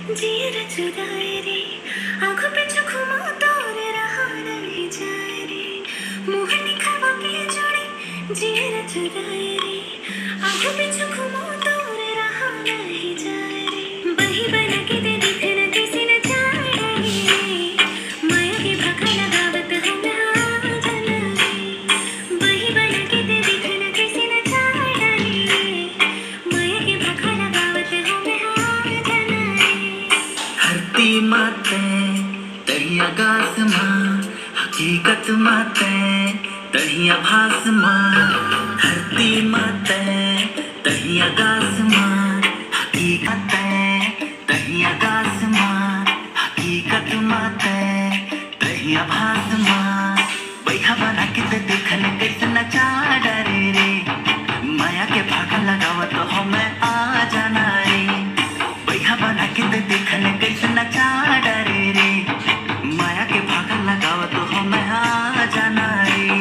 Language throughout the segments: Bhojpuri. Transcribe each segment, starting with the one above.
जियर जुदाई रे आँखों पे चुखुमा तोर रहा नहीं जाए रे मुँह निखावा के जोड़े जियर जुदाई रे आँखों पे चुखुमा तोर रहा नहीं जाए रे बही बना के दे दिखे न किसी न चाहे रे माया के भाखा लगावत हम आजन रे बही बना के दे दिखे न किसी न चाहे रे माया के भाखा लगावत हम आजन रे धरती माते तहिया गास माँ हकीकत माते तहिया भास माँ धरती माते तहिया गास माँ हकीकत तहिया गास माँ हकीकत माते तहिया भास माँ बैठा बना के ते देखन कैसे नचा डरे रे माया के भागा लगावत हो मैं आ जाना रे बैठा बना के ते देखन कैसे नचा डरे रे माया के भागा लगावत हो मैं आ जाना रे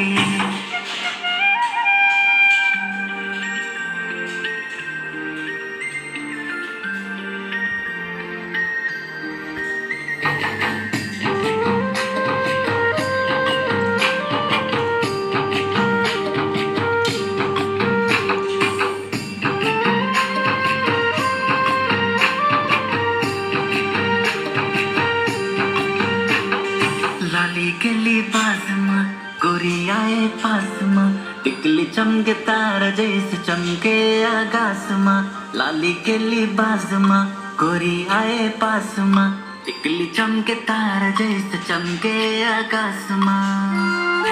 लाली के लिबास में गोरी आए पास में टिकली चमके तारा जैसे चमके आकाश में लाली के लिबास में गोरी आए पास में टिकली चमके तारा जैसे चमके आकाश में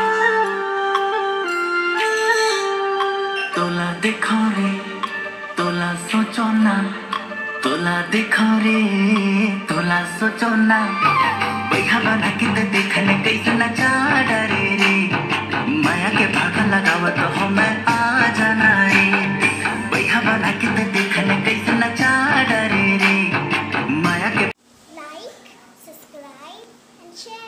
तोला देखो रे तोला सोचो ना तोला देखो रे तोला सोचो ना बैठा बना के ते देखने कैसे नचा डरे रे माया के भागा लगावत हो मैं आ जाना रे बैठा बना के ते देखने कैसे नचा डरे रे माया के Like, subscribe and share.